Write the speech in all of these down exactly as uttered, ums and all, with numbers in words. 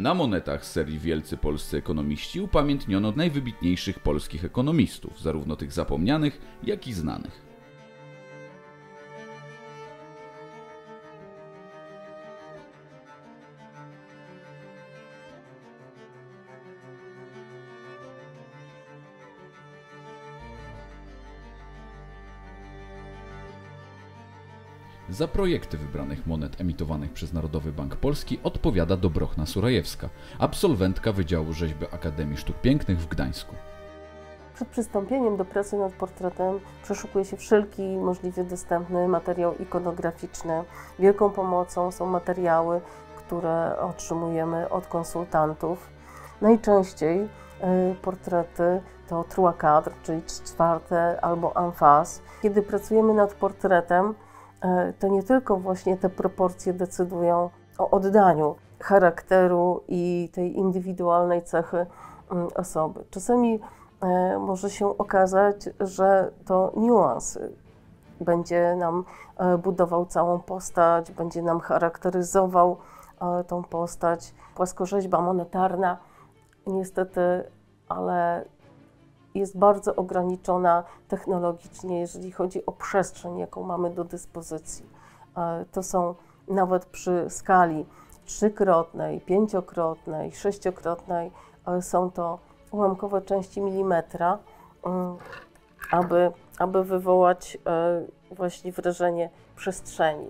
Na monetach serii Wielcy Polscy Ekonomiści upamiętniono najwybitniejszych polskich ekonomistów, zarówno tych zapomnianych, jak i znanych. Za projekty wybranych monet emitowanych przez Narodowy Bank Polski odpowiada Dobrochna Surajewska, absolwentka Wydziału Rzeźby Akademii Sztuk Pięknych w Gdańsku. Przed przystąpieniem do pracy nad portretem przeszukuje się wszelki możliwie dostępny materiał ikonograficzny. Wielką pomocą są materiały, które otrzymujemy od konsultantów. Najczęściej portrety to trois cadre, czyli trzy czwarte albo en face. Kiedy pracujemy nad portretem, to nie tylko właśnie te proporcje decydują o oddaniu charakteru i tej indywidualnej cechy osoby. Czasami może się okazać, że to niuans będzie nam budował całą postać, będzie nam charakteryzował tą postać. Płaskorzeźba monetarna niestety, ale jest bardzo ograniczona technologicznie, jeżeli chodzi o przestrzeń, jaką mamy do dyspozycji. To są nawet przy skali trzykrotnej, pięciokrotnej, sześciokrotnej, są to ułamkowe części milimetra, aby, aby wywołać właśnie wrażenie przestrzeni.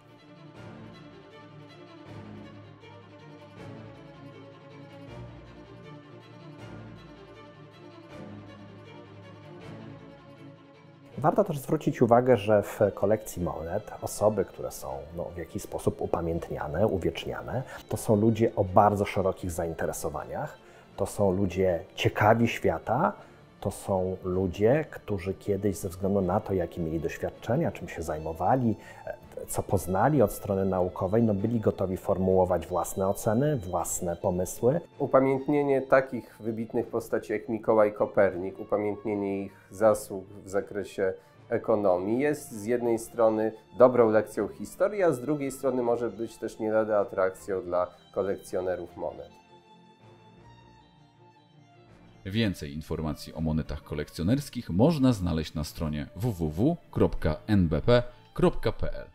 Warto też zwrócić uwagę, że w kolekcji monet osoby, które są no, w jakiś sposób upamiętniane, uwieczniane, to są ludzie o bardzo szerokich zainteresowaniach, to są ludzie ciekawi świata, to są ludzie, którzy kiedyś ze względu na to, jakie mieli doświadczenia, czym się zajmowali, co poznali od strony naukowej, no byli gotowi formułować własne oceny, własne pomysły. Upamiętnienie takich wybitnych postaci jak Mikołaj Kopernik, upamiętnienie ich zasług w zakresie ekonomii jest z jednej strony dobrą lekcją historii, a z drugiej strony może być też nie lada atrakcją dla kolekcjonerów monet. Więcej informacji o monetach kolekcjonerskich można znaleźć na stronie w w w kropka n b p kropka p l.